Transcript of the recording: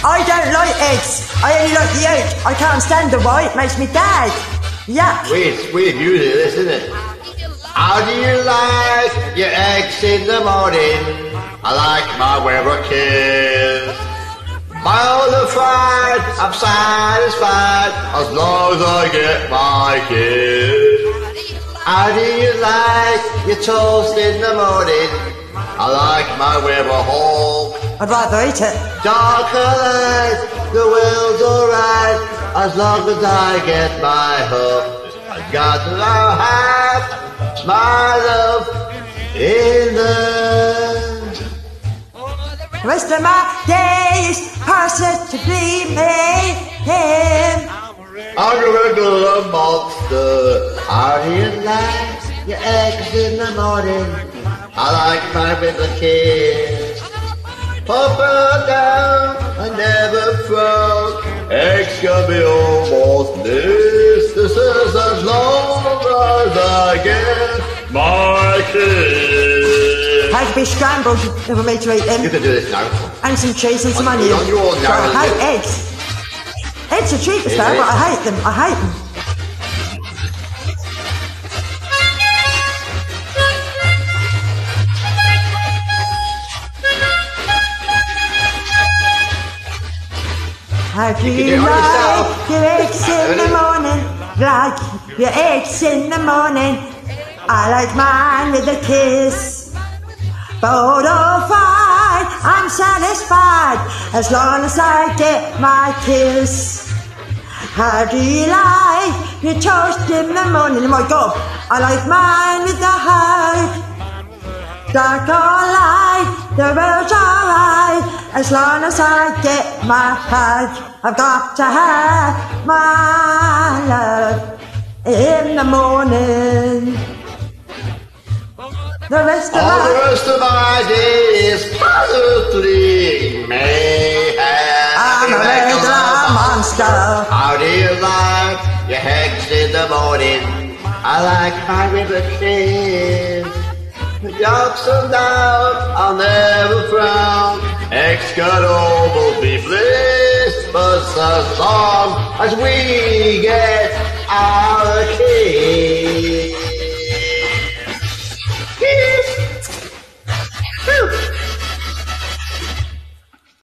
I don't like eggs. I only like the yolk. I can't stand the white. Makes me gag. Yuck. Weird music, this, isn't it? How do you like your eggs in the morning? I like my weather kiss. My older fried, I'm satisfied as long as I get my kiss. How do you like your toast in the morning? I like my weather whole. I'd rather eat it. Darker light, the world's alright as long as I get my hope. I got to have my love in the rest of my days positively made him. I'm a regular monster. How do you like your eggs in the morning? I like my little kiss. Up and down, I never frown. Eggs can be almost this. This is as long as I get my kiss. Had to be scrambled for me to eat them. You can do this now. And some cheese and some onions. On your own now. I hate eggs. Eggs are cheap as well, but I hate them. I hate them. How do you like your eggs in the morning? Like your eggs in the morning. I like mine with a kiss. Bold or fine, I'm satisfied as long as I get my kiss. How do you like your toast in the morning? Oh my God, I like mine with the hug. Dark or light, the world's alright as long as I get my hug. I've got to have my love in the morning. The rest of my day is positively mayhem. I'm a regular monster. How do you like your eggs in the morning? I like my river kiss. The ups and downs, I'll never frown. Eggs can almost be bliss, but as long as we get